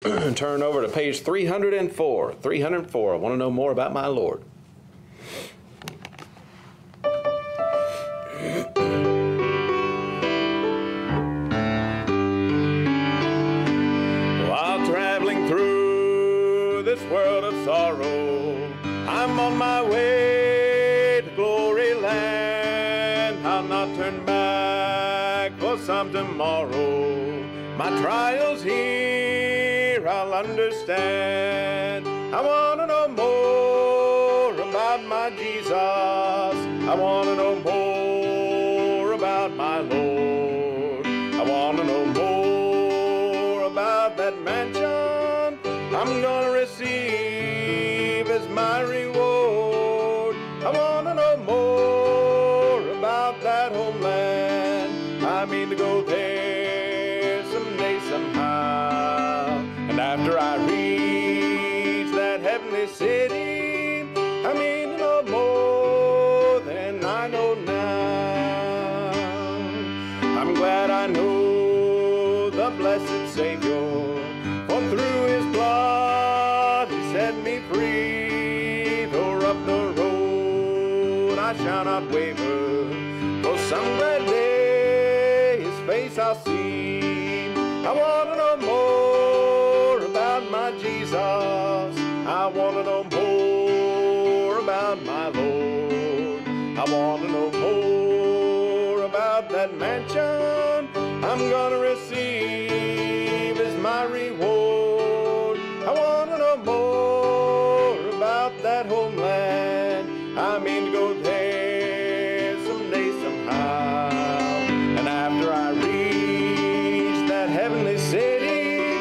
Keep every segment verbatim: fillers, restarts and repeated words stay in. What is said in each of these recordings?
turn over to page three hundred four. three hundred four. I want to know more about my Lord. While traveling through this world of sorrow, I'm on my way to glory land. I'll not turn back for some tomorrow. My trials here I'll understand. I want to know more about my Jesus. I want to know more about my Lord. I want to know more about that mansion I'm going to receive as my reward. I want to know more about that homeland. I mean to go there someday, somehow. And after I reach that heavenly city, I mean to know more than I know now. I'm glad I know the blessed Savior, for through his blood he set me free. Though up the road I shall not waver, for some glad day his face I'll see. I want to know more about my Jesus. I want to know more about my Lord. I want to know more about that mansion I'm gonna receive as my reward. I want to know more about that homeland. I mean to go there someday, somehow. And after I reach that heavenly city,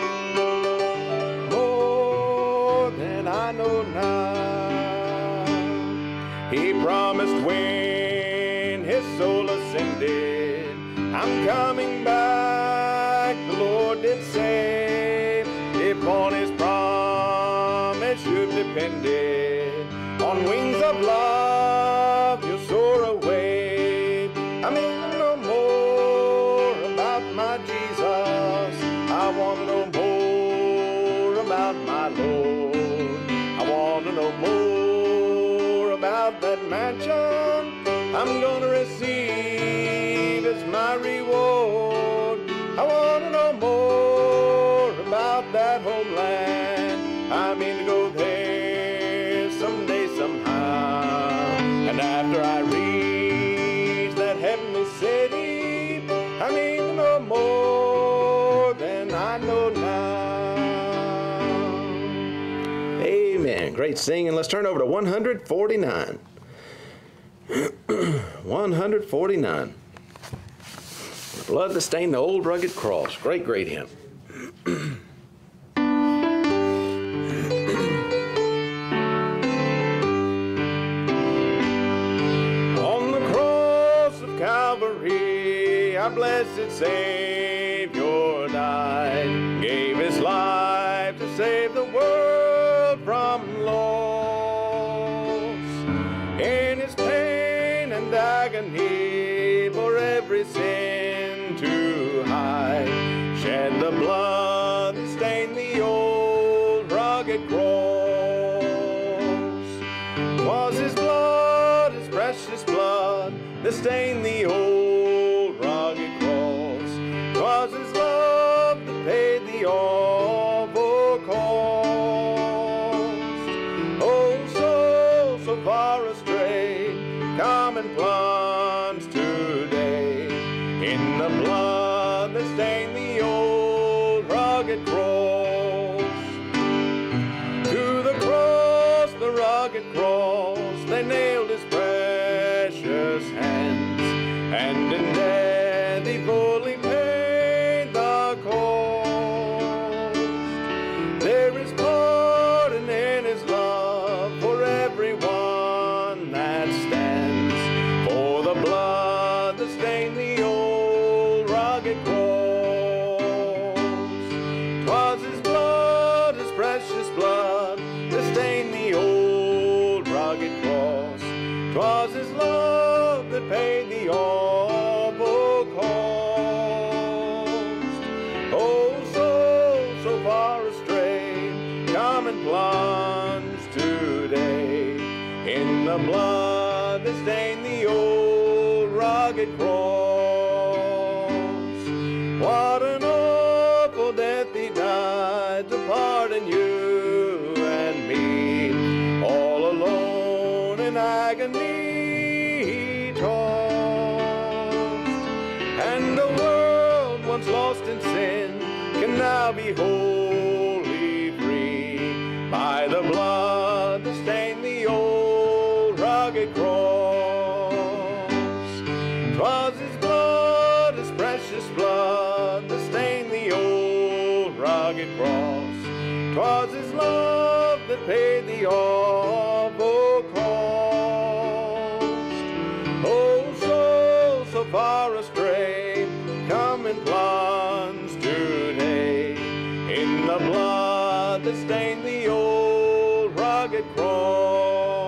more than I know now. He promised when his soul ascended, I'm coming back, the Lord did say. If on his promise you've depended, on wings of love you'll soar away. I mean to know more about my Jesus. I want to know more about my Lord. I want to know more about that mansion I'm gonna receive as my reward. I want to know more about that homeland. I mean to go there someday, somehow. And after I reach that heavenly city, I mean to know more than I know now. Amen. Great singing. Let's turn over to one hundred forty-nine. one forty-nine. Blood that stained the old rugged cross. Great, great hymn. On the cross of Calvary, our blessed Savior died, gave his life to save the world from loss. In his pain and agony for every sin to hide, shed the blood that stained the old rugged cross. 'Twas his blood, his precious blood, that stained the old rugged cross. 'Twas his love that paid the awful cost. Oh, soul so far astray, come and plunge today in the blood that stained the old rugged cross. To the cross, the rugged cross, they nailed his precious hands, and in death he fully paid the cost. There is pardon in his love for everyone that stands, for the blood that stained the old rugged cross. 'Twas his blood, his precious blood, that stained the old rugged cross. 'Twas his love that paid the awful cost. Oh, soul so far astray, come and plunge today in the blood that stained the old rugged cross. What an awful death he died to pardon you and me, all alone in agony he tossed. And the world once lost in sin can now be wholly free by the blood that stained the old rugged cross. 'Twas his blood, his precious blood, that stained the old rugged cross. 'Twas his love that paid the awful cost. Oh, soul so far astray, come and plunge today in the blood that stained the old rugged cross.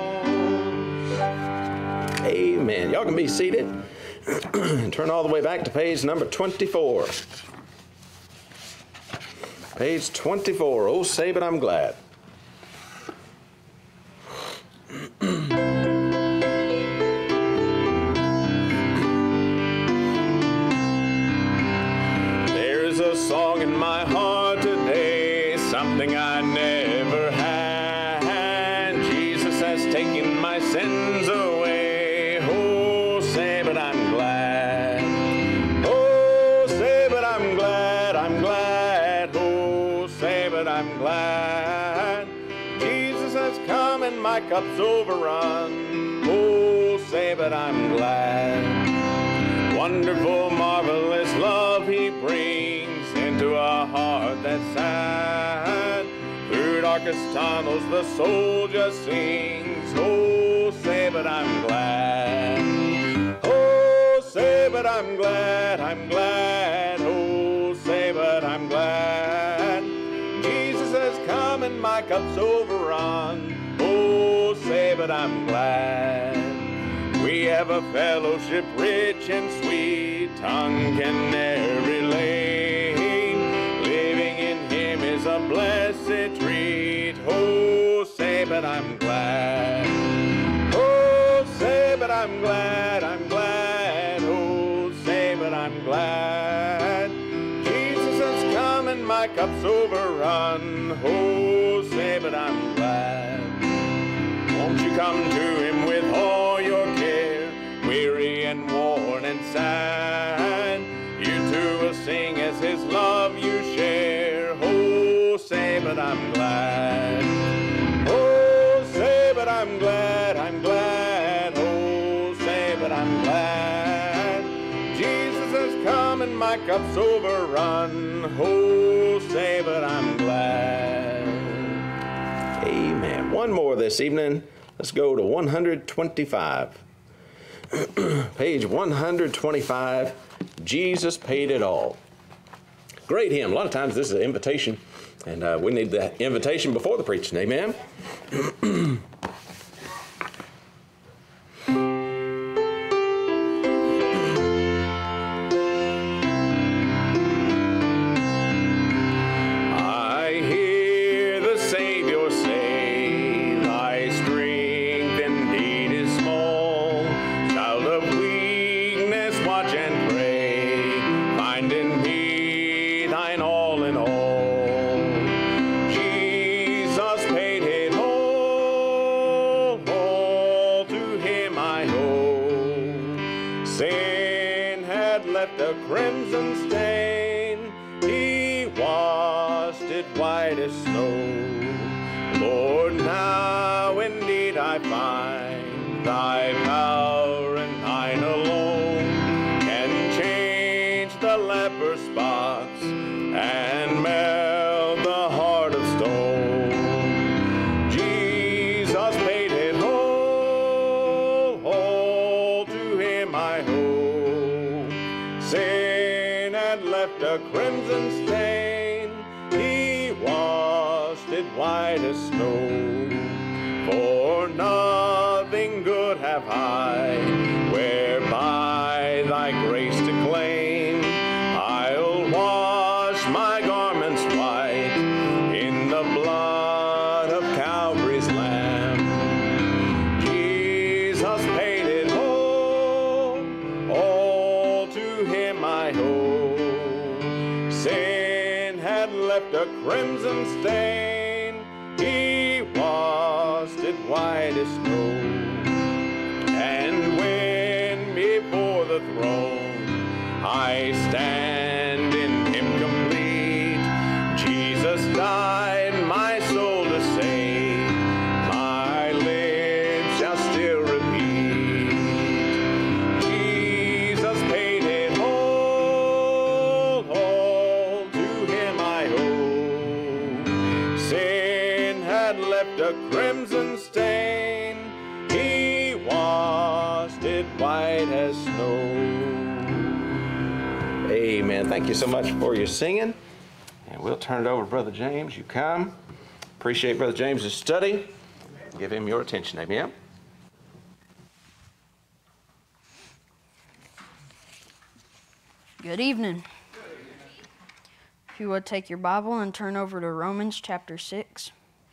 Amen. Y'all can be seated and turn all the way back to page number twenty-four. Page twenty-four. Oh, say, but I'm glad. There's a song in my heart today, something I never had. Jesus has taken my sins away. Oh, say, but I'm glad. Oh, say, but I'm glad, I'm glad. Oh, say, but I'm glad. Jesus has come and my cup's overrun. Oh, say, but I'm glad. Wonderful, marvelous love he brings into a heart that's sad. Through darkest tunnels the soul just sings. Oh, say, but I'm glad. Oh, say, but I'm glad, I'm glad. Oh, say, but I'm glad. Jesus has come and my cup's overrun. Oh, say, but I'm glad. We have a fellowship rich and sweet, tongue can ne'er relate. Living in him is a blessed treat. Oh, say, but I'm glad. Oh, say, but I'm glad, I'm glad. Oh, say, but I'm glad. Jesus has come and my cup's overrun. Oh, say, but I'm glad. Won't you come to him with all your care, weary and worn and sad? You too will sing as his love you share. Oh, say, but I'm glad. Oh, say, but I'm glad, I'm glad. Oh, say, but I'm glad. Jesus has come and my cup's overrun. Oh, say, but I'm glad. Amen. One more this evening. Let's go to one hundred twenty-five. Page one hundred twenty-five, Jesus Paid It All. Great hymn. A lot of times this is an invitation, and uh, we need the invitation before the preaching. Amen. Crimson stain, he washed it white as snow. Lord, now indeed I find thy power and thine alone can change the leper spots and melt the heart of stone. Jesus paid it all, all to him I owe. Sin had left a crimson stain, he washed it white as snow. For nothing good have I, whereby thy grace to claim. I'll wash my garments white in the blood a crimson stain. He washed it white as snow. And when before the throne I stand in him complete, Jesus died my soul to save. My lips shall still repeat, Jesus paid it all, all to him I owe. Sin had left a crimson stain, he washed it white as snow. Amen. Thank you so much for your singing. And we'll turn it over to Brother James. You come. Appreciate Brother James's study. Give him your attention. Amen. Good evening. If you would take your Bible and turn over to Romans chapter six.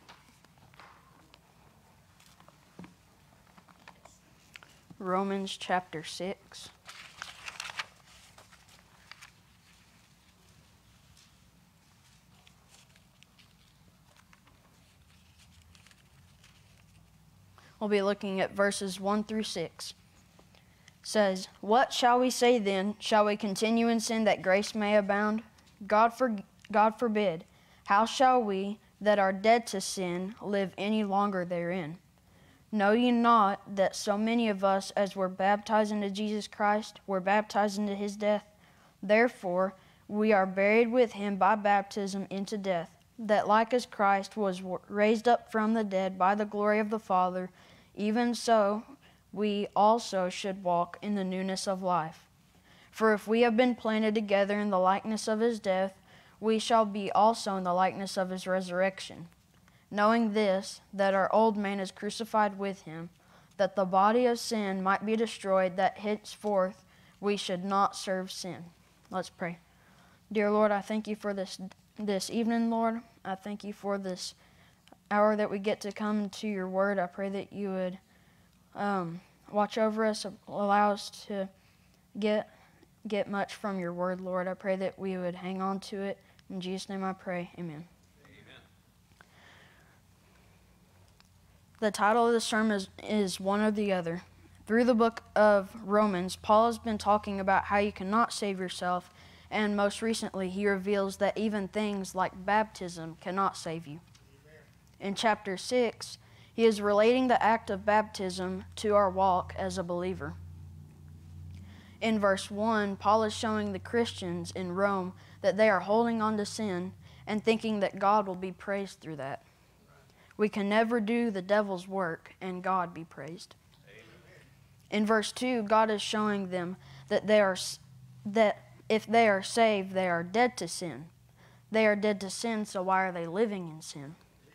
Romans chapter six. We'll be looking at verses one through six. It says, "What shall we say then? Shall we continue in sin that grace may abound? God, for, God forbid. How shall we that are dead to sin live any longer therein? Know ye not that so many of us as were baptized into Jesus Christ were baptized into his death? Therefore we are buried with him by baptism into death, that like as Christ was raised up from the dead by the glory of the Father, even so we also should walk in the newness of life. For if we have been planted together in the likeness of his death, we shall be also in the likeness of his resurrection. Knowing this, that our old man is crucified with him, that the body of sin might be destroyed, that henceforth we should not serve sin." Let's pray. Dear Lord, I thank you for this this evening, Lord. I thank you for this hour that we get to come to your word. I pray that you would um, watch over us, allow us to get get much from your word, Lord. I pray that we would hang on to it. In Jesus' name I pray, amen. Amen. The title of the sermon is, is One or the Other. Through the book of Romans, Paul has been talking about how you cannot save yourself, and most recently he reveals that even things like baptism cannot save you. In chapter six, he is relating the act of baptism to our walk as a believer. In verse one, Paul is showing the Christians in Rome that they are holding on to sin and thinking that God will be praised through that. We can never do the devil's work and God be praised. In verse two, God is showing them that they are that if they are saved, they are dead to sin. They are dead to sin, so why are they living in sin?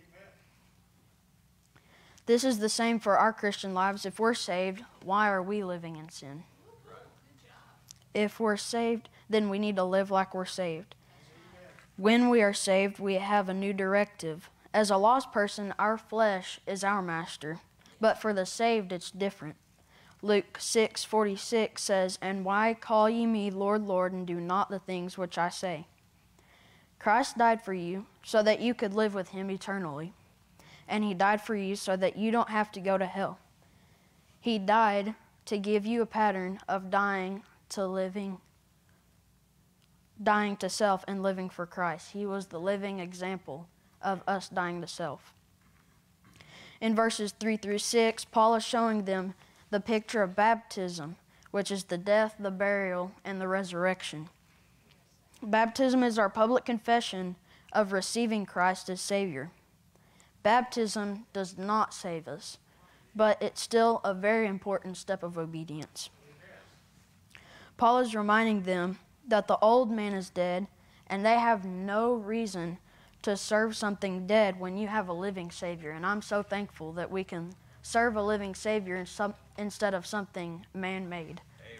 This is the same for our Christian lives. If we're saved, why are we living in sin? If we're saved, then we need to live like we're saved. When we are saved, we have a new directive. As a lost person, our flesh is our master, but for the saved, it's different. Luke six forty-six says, "And why call ye me Lord, Lord, and do not the things which I say?" Christ died for you so that you could live with him eternally. And he died for you so that you don't have to go to hell. He died to give you a pattern of dying to living, dying to self and living for Christ. He was the living example of us dying to self. In verses three through six, Paul is showing them the picture of baptism, which is the death, the burial, and the resurrection. Baptism is our public confession of receiving Christ as Savior. Baptism does not save us, but it's still a very important step of obedience. Paul is reminding them that the old man is dead, and they have no reason to serve something dead when you have a living Savior. And I'm so thankful that we can serve a living Savior in some, instead of something man-made.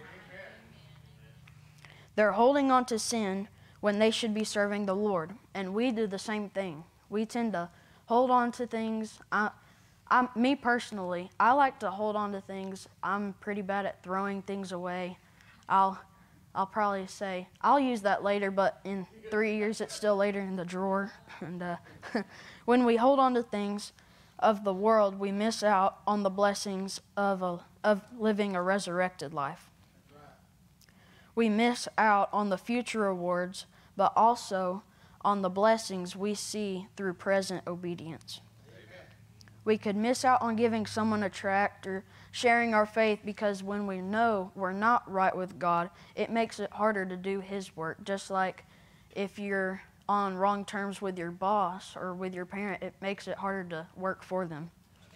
They're holding on to sin when they should be serving the Lord, and we do the same thing. We tend to hold on to things. I, I, me personally, I like to hold on to things. I'm pretty bad at throwing things away. I'll, I'll probably say, I'll use that later, but in three years it's still later in the drawer. And uh, when we hold on to things of the world, we miss out on the blessings of, a, of living a resurrected life. We miss out on the future rewards, but also on the blessings we see through present obedience. We could miss out on giving someone a tract or sharing our faith because when we know we're not right with God, it makes it harder to do His work. Just like if you're on wrong terms with your boss or with your parent, it makes it harder to work for them.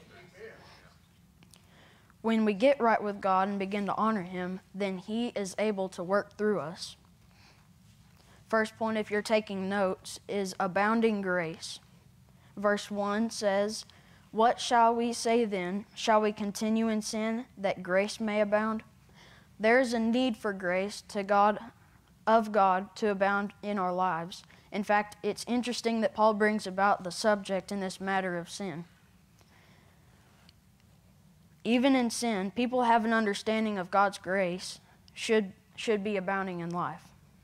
When we get right with God and begin to honor Him, then He is able to work through us. First point, if you're taking notes, is abounding grace. Verse one says, "What shall we say then? Shall we continue in sin that grace may abound?" There is a need for grace to God, of God to abound in our lives. In fact, it's interesting that Paul brings about the subject in this matter of sin. Even in sin, people have an understanding of God's grace should, should be abounding in life.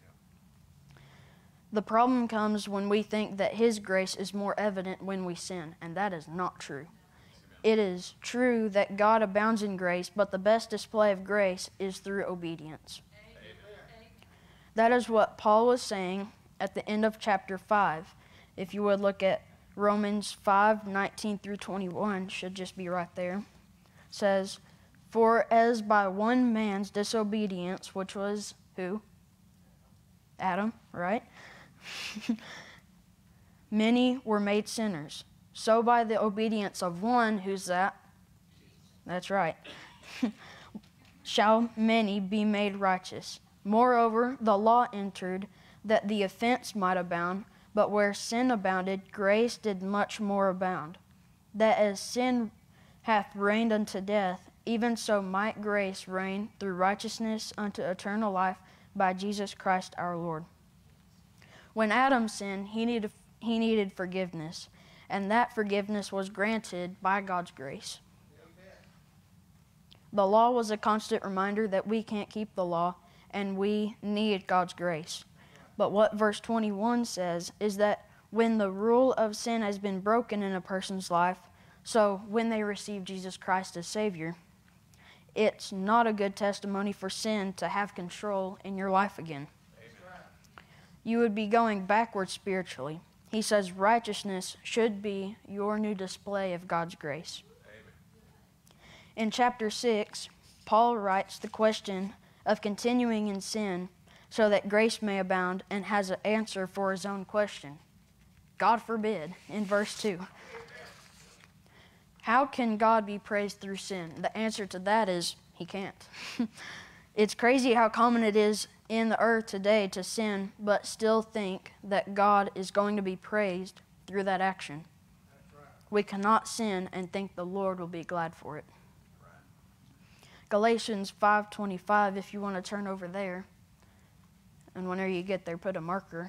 The problem comes when we think that His grace is more evident when we sin, and that is not true. It is true that God abounds in grace, but the best display of grace is through obedience. Amen. That is what Paul was saying at the end of chapter five. If you would look at Romans five, nineteen through twenty-one, should just be right there. It says, "For as by one man's disobedience," which was who? Adam, right? "Many were made sinners. So by the obedience of one," who's that? That's right. "shall many be made righteous. Moreover, the law entered, that the offense might abound, but where sin abounded, grace did much more abound. That as sin hath reigned unto death, even so might grace reign through righteousness unto eternal life by Jesus Christ our Lord." When Adam sinned, he needed, he needed forgiveness, and that forgiveness was granted by God's grace. The law was a constant reminder that we can't keep the law, and we need God's grace. But what verse twenty-one says is that when the rule of sin has been broken in a person's life, so when they receive Jesus Christ as Savior, it's not a good testimony for sin to have control in your life again. You would be going backwards spiritually. He says righteousness should be your new display of God's grace. Amen. In chapter six, Paul writes the question of continuing in sin so that grace may abound, and has an answer for his own question. God forbid, in verse two. How can God be praised through sin? The answer to that is He can't. It's crazy how common it is in the earth today to sin, but still think that God is going to be praised through that action. Right. We cannot sin and think the Lord will be glad for it. Right. Galatians five twenty-five, if you want to turn over there, and whenever you get there, put a marker.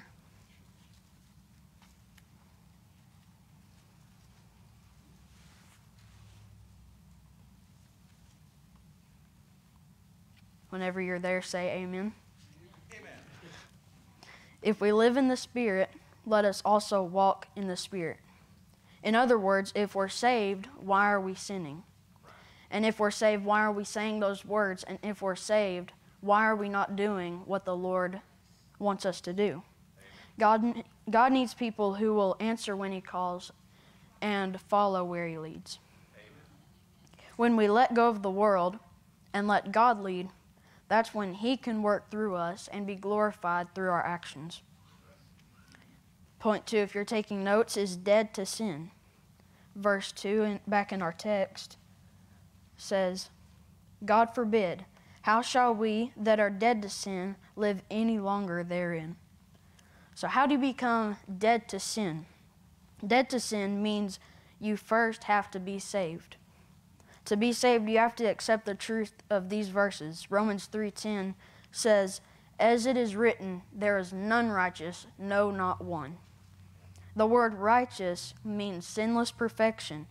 Whenever you're there, say amen. Amen. If we live in the Spirit, let us also walk in the Spirit. In other words, if we're saved, why are we sinning? And if we're saved, why are we saying those words? And if we're saved, why are we not doing what the Lord wants us to do? God, God needs people who will answer when He calls and follow where He leads. Amen. When we let go of the world and let God lead, that's when He can work through us and be glorified through our actions. Point two, if you're taking notes, is dead to sin. Verse two, and back in our text, says, "God forbid, how shall we that are dead to sin live any longer therein?" So how do you become dead to sin? Dead to sin means you first have to be saved. To be saved, you have to accept the truth of these verses. Romans three ten says, "As it is written, there is none righteous, no, not one." The word righteous means sinless perfection.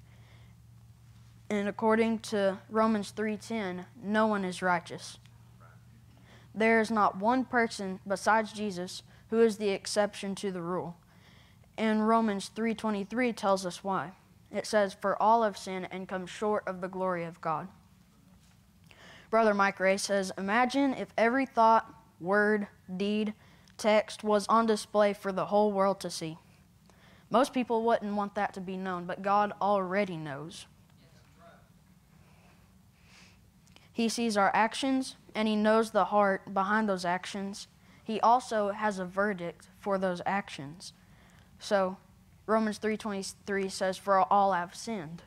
And according to Romans three ten, no one is righteous. There is not one person besides Jesus who is the exception to the rule. And Romans three twenty-three tells us why. It says, "For all have sinned and come short of the glory of God." Brother Mike Ray says, "Imagine if every thought, word, deed, text was on display for the whole world to see. Most people wouldn't want that to be known, but God already knows. He sees our actions, and He knows the heart behind those actions. He also has a verdict for those actions." So Romans three twenty-three says, "For all have sinned."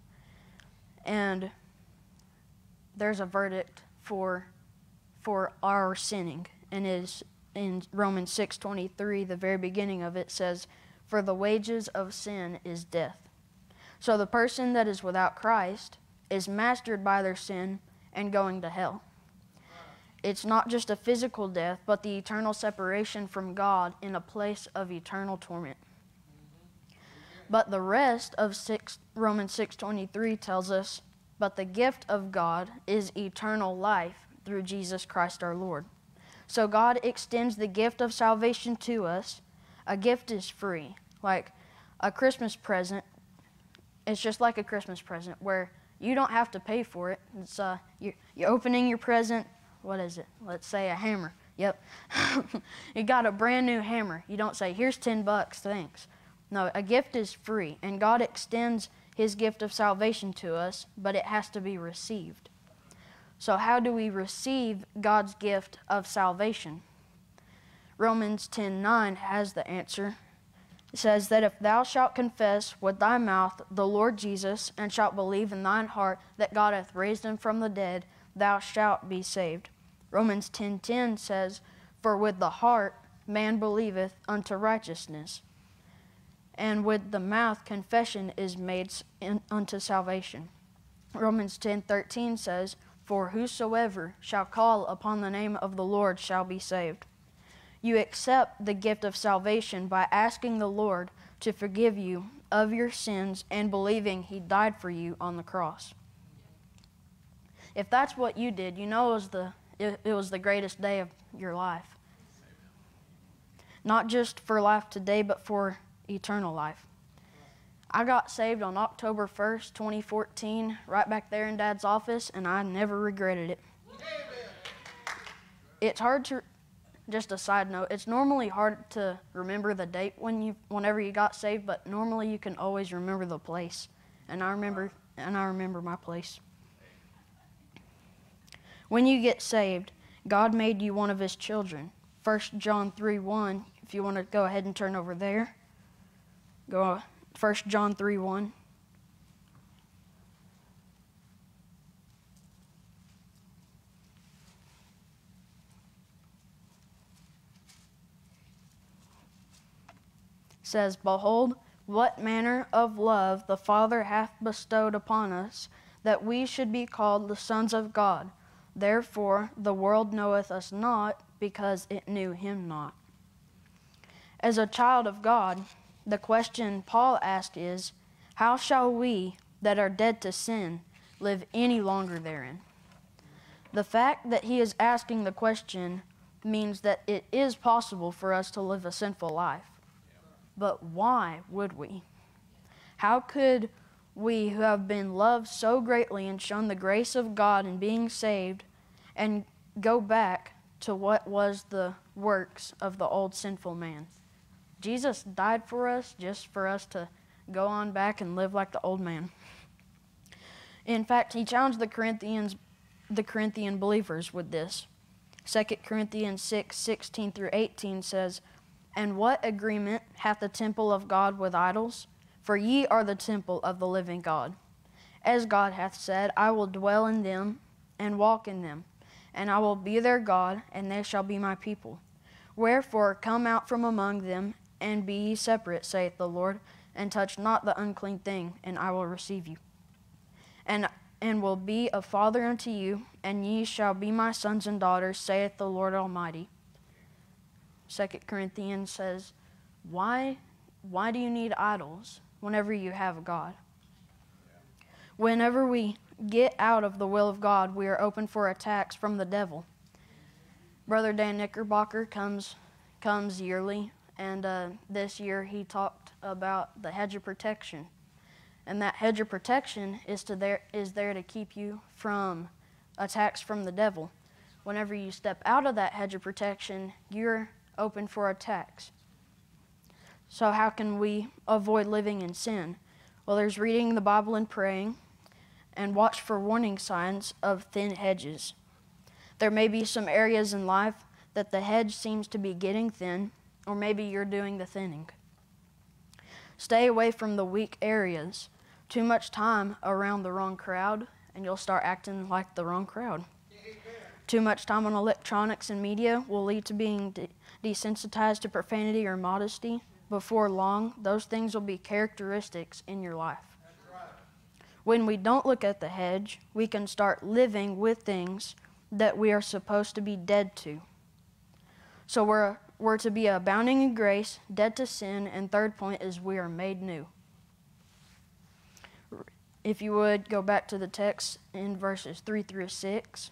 And there's a verdict for for our sinning. And is in Romans six twenty-three, the very beginning of it says, "For the wages of sin is death." So the person that is without Christ is mastered by their sin and going to hell. It's not just a physical death, but the eternal separation from God in a place of eternal torment. But the rest of six, Romans six twenty-three tells us, "But the gift of God is eternal life through Jesus Christ our Lord." So God extends the gift of salvation to us. A gift is free. Like a Christmas present, it's just like a Christmas present where you don't have to pay for it. It's uh, you're, you're opening your present. What is it? Let's say a hammer. Yep. You got a brand new hammer. You don't say, "Here's ten bucks, thanks." No, a gift is free, and God extends His gift of salvation to us, but it has to be received. So how do we receive God's gift of salvation? Romans ten nine has the answer. It says that if thou shalt confess with thy mouth the Lord Jesus, and shalt believe in thine heart that God hath raised him from the dead, thou shalt be saved. Romans ten ten says, "For with the heart man believeth unto righteousness, and with the mouth confession is made in, unto salvation." Romans ten thirteen says, "For whosoever shall call upon the name of the Lord shall be saved." You accept the gift of salvation by asking the Lord to forgive you of your sins and believing He died for you on the cross. If that's what you did, you know it was the, it, it was the greatest day of your life. Not just for life today, but for eternal life. I got saved on October first, twenty fourteen, right back there in Dad's office, and I never regretted it. It's hard to, just a side note, it's normally hard to remember the date when you, whenever you got saved, but normally you can always remember the place. And I remember, and I remember my place. When you get saved, God made you one of His children. First John three one, if you want to go ahead and turn over there. Go First John three one. Says, "Behold, what manner of love the Father hath bestowed upon us, that we should be called the sons of God. Therefore the world knoweth us not, because it knew Him not." As a child of God, the question Paul asked is, how shall we that are dead to sin live any longer therein? The fact that he is asking the question means that it is possible for us to live a sinful life. But why would we? How could we who have been loved so greatly and shown the grace of God in being saved and go back to what was the works of the old sinful man? Jesus died for us just for us to go on back and live like the old man. In fact, he challenged the Corinthians, the Corinthian believers with this. Second Corinthians six, sixteen through eighteen says, "And what agreement hath the temple of God with idols? For ye are the temple of the living God. As God hath said, I will dwell in them and walk in them, and I will be their God, and they shall be my people. Wherefore come out from among them, and be ye separate, saith the Lord, and touch not the unclean thing, and I will receive you. And and will be a father unto you, and ye shall be my sons and daughters, saith the Lord Almighty." Second Corinthians says, why, why do you need idols whenever you have God? Whenever we get out of the will of God, we are open for attacks from the devil. Brother Dan Knickerbocker comes comes yearly, and uh, this year he talked about the hedge of protection. And that hedge of protection is to there is there to keep you from attacks from the devil. Whenever you step out of that hedge of protection, you're open for attacks. So how can we avoid living in sin? Well, there's reading the Bible and praying, and watch for warning signs of thin hedges. There may be some areas in life that the hedge seems to be getting thin, or maybe you're doing the thinning. Stay away from the weak areas. Too much time around the wrong crowd, and you'll start acting like the wrong crowd. Too much time on electronics and media will lead to being de- desensitized to profanity or modesty. Before long, those things will be characteristics in your life. When we don't look at the hedge, we can start living with things that we are supposed to be dead to. So we're, we're to be abounding in grace, dead to sin, and third point is we are made new. If you would, go back to the text in verses three through six.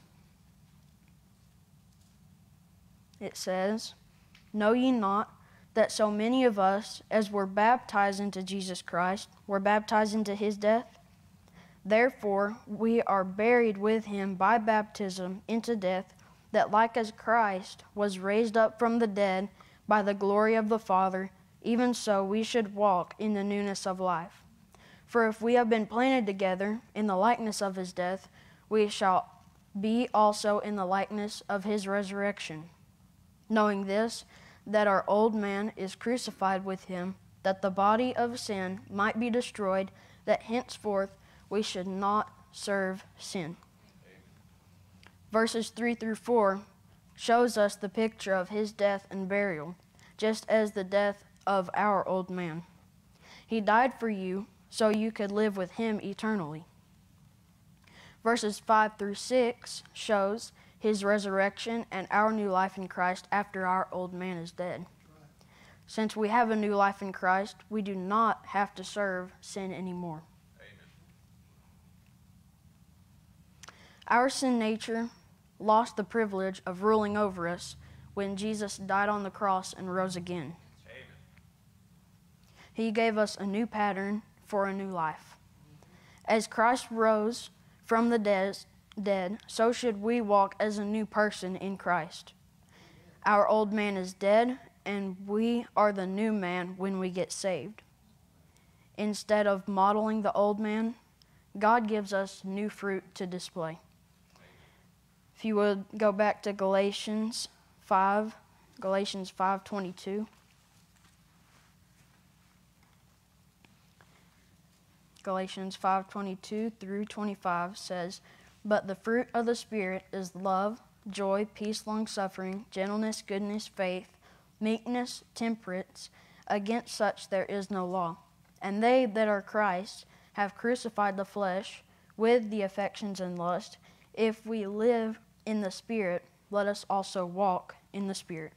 It says, "Know ye not that so many of us, as were baptized into Jesus Christ, were baptized into his death? Therefore we are buried with him by baptism into death, that like as Christ was raised up from the dead by the glory of the Father, even so we should walk in the newness of life. For if we have been planted together in the likeness of his death, we shall be also in the likeness of his resurrection. Knowing this, that our old man is crucified with him, that the body of sin might be destroyed, that henceforth we should not serve sin." Verses three through four shows us the picture of his death and burial, just as the death of our old man. He died for you, so you could live with him eternally. Verses five through six shows his resurrection and our new life in Christ after our old man is dead. Since we have a new life in Christ, we do not have to serve sin anymore. Amen. Our sin nature lost the privilege of ruling over us when Jesus died on the cross and rose again. Amen. He gave us a new pattern for a new life. As Christ rose from the dead, dead, so should we walk as a new person in Christ. Our old man is dead, and we are the new man when we get saved. Instead of modeling the old man, God gives us new fruit to display. If you would go back to Galatians five, Galatians five twenty-two. Galatians five twenty-two through twenty-five says, "But the fruit of the Spirit is love, joy, peace, long-suffering, gentleness, goodness, faith, meekness, temperance. Against such there is no law. And they that are Christ have crucified the flesh with the affections and lust. If we live in the Spirit, let us also walk in the Spirit."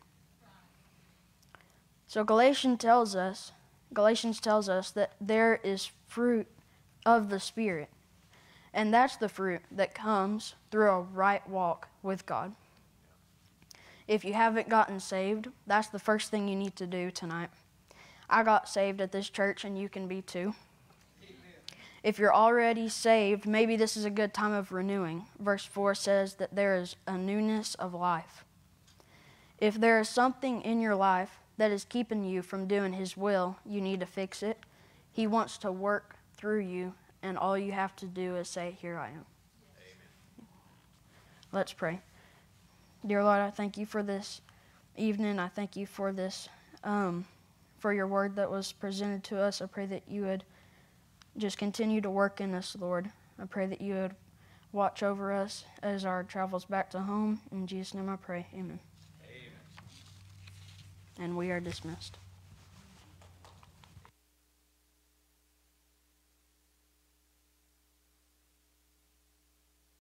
So Galatians tells us, Galatians tells us that there is fruit of the Spirit. And that's the fruit that comes through a right walk with God. If you haven't gotten saved, that's the first thing you need to do tonight. I got saved at this church, and you can be too. Amen. If you're already saved, maybe this is a good time of renewing. Verse four says that there is a newness of life. If there is something in your life that is keeping you from doing his will, you need to fix it. He wants to work through you, and all you have to do is say, "Here I am." Amen. Let's pray. Dear Lord, I thank you for this evening. I thank you for this, um, for your word that was presented to us. I pray that you would just continue to work in us, Lord. I pray that you would watch over us as our travels back to home. In Jesus' name I pray, amen. Amen. And we are dismissed.